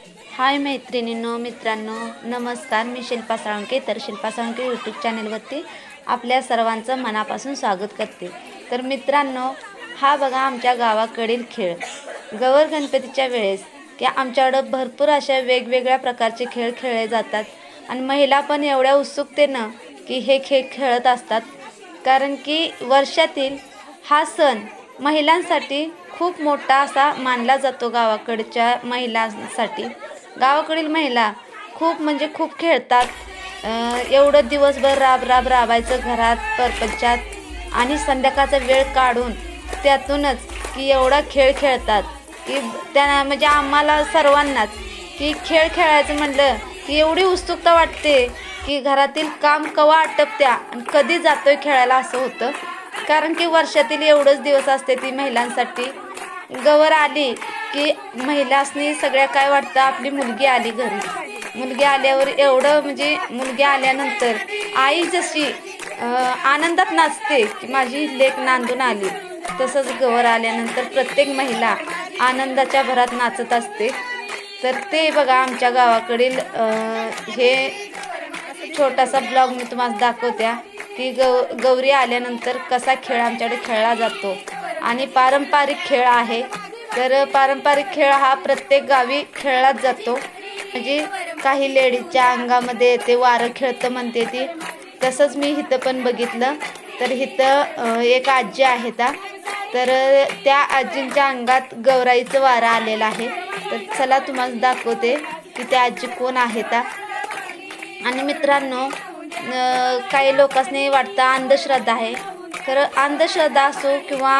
हाय मैत्रिणींनो, मित्रांनो, नमस्कार. मी शिल्पा साळुंके. तर शिल्पा साळुंके यूट्यूब चॅनलवरती आपल्या सर्वांचं मनापासून स्वागत करते. तर मित्रांनो, हा बघा आमच्या गावाकडील खेळ. गौर गणपतीच्या वेळेस की आमच्याकडं भरपूर अशा वेगवेगळ्या प्रकारचे खेळ खेळले जातात आणि महिला पण एवढ्या उत्सुकतेनं की हे खेळ खेळत असतात, कारण की वर्षातील हा सण महिलांसाठी खूप मोठा असा मानला जातो. गावाकडच्या महिलांसाठी गावाकडील महिला खूप म्हणजे खूप खेळतात. एवढं दिवसभर राबायचं घरात परपंचात आणि संध्याकाळचा वेळ काढून त्यातूनच की एवढा खेळ खेळतात की त्यांना म्हणजे आम्हाला सर्वांनाच की खेळ खेळायचं म्हटलं की एवढी उत्सुकता वाटते की घरातील काम कवा आटपत्या आणि कधी जातोय खेळायला असं होतं. कारण की वर्षातील एवढंच दिवस असते ती महिलांसाठी. गौर आली की महिलांनी सगळ्या काय वाटतं, आपली मुलगी आली घरी. मुलगी आल्यावर एवढं म्हणजे मुलगी आल्यानंतर आई जशी आनंदात नाचते की माझी लेक नांदून आली, तसंच गौर आल्यानंतर प्रत्येक महिला आनंदाच्या भरात नाचत असते. तर ते बघा आमच्या गावाकडील हे छोटासा ब्लॉग मी तुम्हाला दाखवत्या की गौरी आल्यानंतर कसा खेळ आमच्याकडे खेळला जातो. आणि पारंपरिक खेळ आहे. तर पारंपरिक खेळ हा प्रत्येक गावी खेळलाच जातो. म्हणजे काही लेडीजच्या अंगामध्ये ते वारं खेळतं म्हणते ती, तसंच मी इथं पण बघितलं. तर इथं एक आजी आहे तर त्या आजींच्या अंगात गौराईचं वारं आलेलं आहे. तर चला तुम्हाला दाखवते की त्या आजी कोण आहेत. आणि मित्रांनो, काही लोकांनी वाटतं अंधश्रद्धा आहे. तर अंधश्रद्धा असो किंवा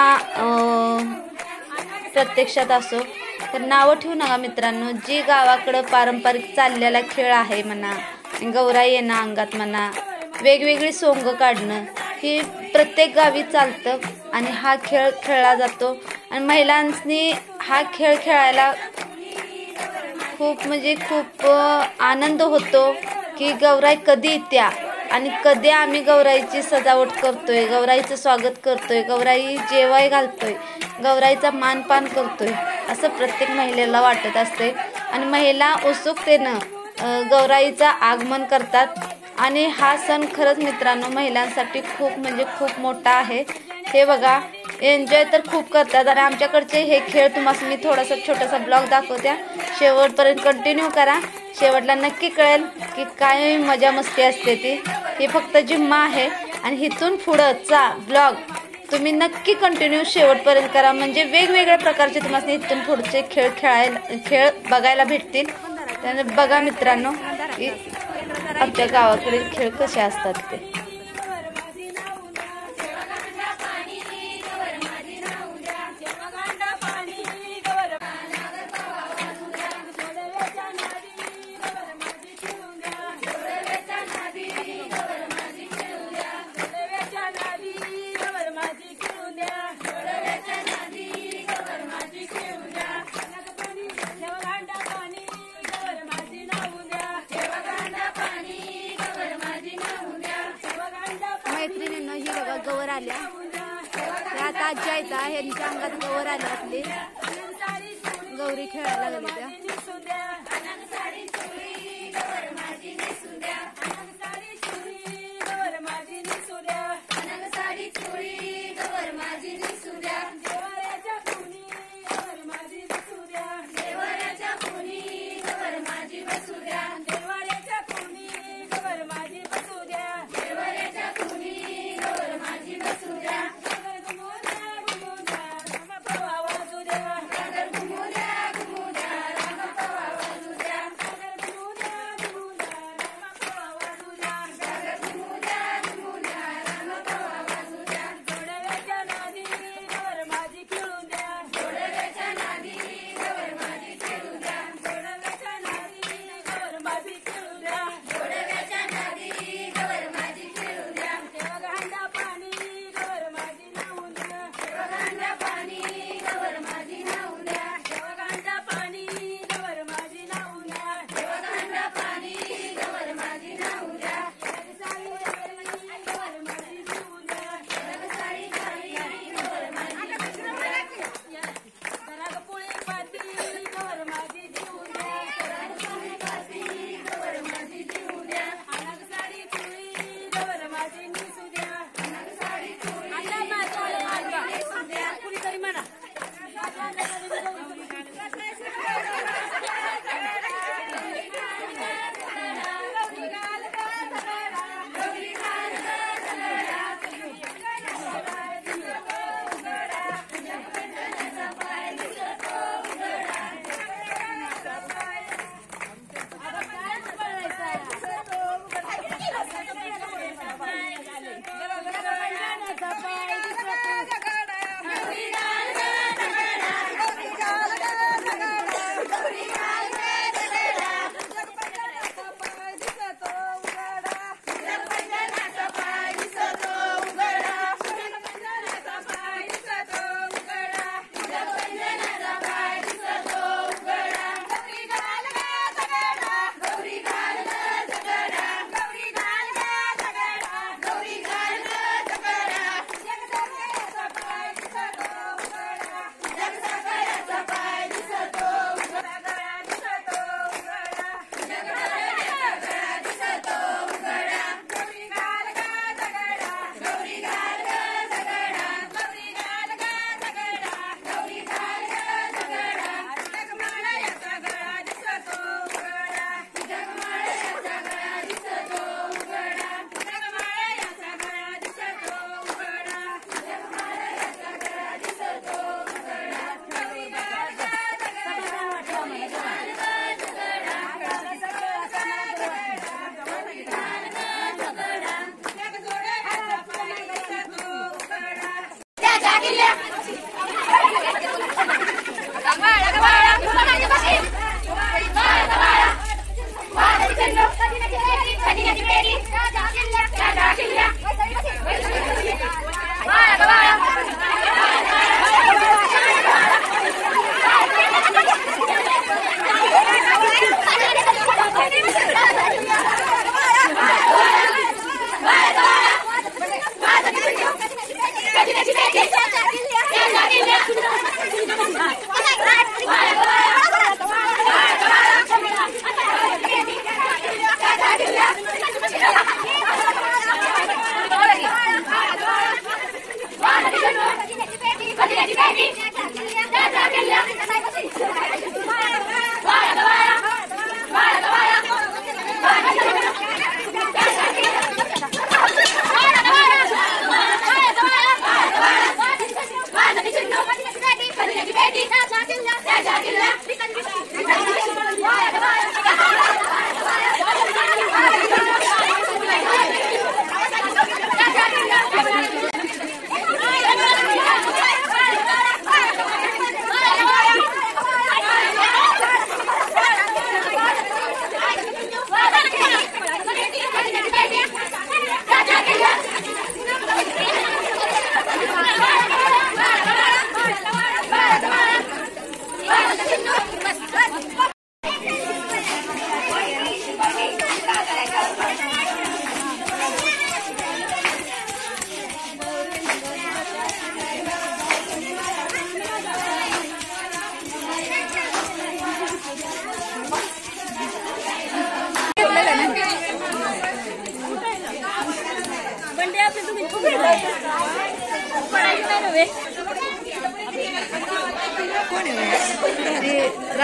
प्रत्यक्षात असो, तर नावं ठेवू नका मित्रांनो. जी गावाकडं पारंपरिक चाललेला खेळ आहे म्हणा, गौराई येणं अंगात म्हणा, वेगवेगळी सोंग काढणं, ही प्रत्येक गावी चालतं आणि हा खेळ खेळला जातो. आणि महिलांनी हा खेळ खेळायला खूप म्हणजे खूप आनंद होतो की गौराई कधी येत्या आणि कधी आम्ही गौराईची सजावट करतोय, गौराईचं स्वागत करतोय, गौराई जेवाय घालतोय, गौराईचा मानपान करतोय, असं प्रत्येक महिलेला वाटत असते. आणि महिला उत्सुकतेनं गौराईचं आगमन करतात. आणि हा सण खरंच मित्रांनो महिलांसाठी खूप म्हणजे खूप मोठा आहे. हे बघा, एन्जॉय तर खूप करतात. आणि आमच्याकडचे हे खेळ तुम्हाला मी थोडासा छोटासा ब्लॉग दाखवत्या, शेवटपर्यंत कंटिन्यू करा. शेवटला नक्की कळेल की काय मजा मस्ती असते ती. हे फक्त जिम्मा आहे आणि इथून पुढंचा ब्लॉग तुम्ही नक्की कंटिन्यू शेवटपर्यंत करा, म्हणजे वेगवेगळ्या प्रकारचे तुम्हाला इथून पुढचे खेळ बघायला भेटतील. त्याने बघा मित्रांनो की आमच्या गावाकडील खेळ कसे असतात ते. मैत्रिणींनो, ही बघा गौर आल्या. आता आजी आहेत, ह्यांच्या अंगात गौर आल्या. आपली गौरी खेळायला लागली त्या.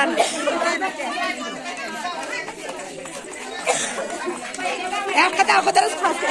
मित्रांनो. अगोदरच फास्ट